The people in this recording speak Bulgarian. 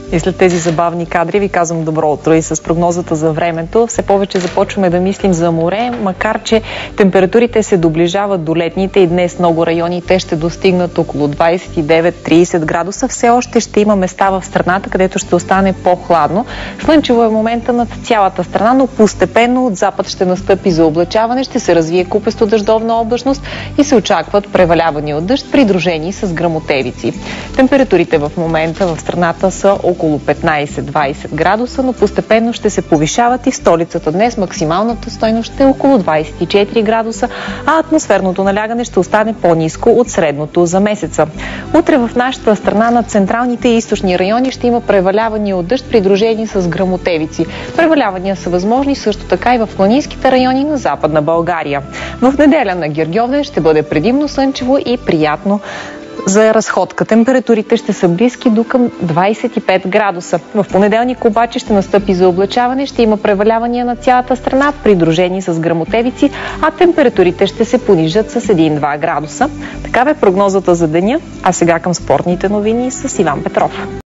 И след тези забавни кадри ви казвам добро утро и с прогнозата за времето. Все повече започваме да мислим за море, макар че температурите се доближават до летните и днес много райони те ще достигнат около 29-30 градуса. Все още ще има места в страната, където ще остане по-хладно. Слънчево е момента над цялата страна, но постепенно от запад ще настъпи заоблачаване, ще се развие купесто дъждовна облачност и се очакват превалявания от дъжд, придружени с гръмотевици. Температурите в момента в страната са около 15-20 градуса, но постепенно ще се повишават и в столицата днес максималната стойност ще е около 24 градуса, а атмосферното налягане ще остане по-ниско от средното за месеца. Утре в нашата страна на централните и източни райони ще има превалявания от дъжд, придружени с гръмотевици. Превалявания са възможни също така и в планинските райони на Западна България. В неделя на Гергьовден ще бъде предимно слънчево и приятно за разходка. Температурите ще са близки до към 25 градуса. В понеделник обаче ще настъпи заоблачаване, ще има превалявания на цялата страна, придружени с гръмотевици, а температурите ще се понижат с 1-2 градуса. Такава е прогнозата за деня, а сега към спортните новини с Иван Петров.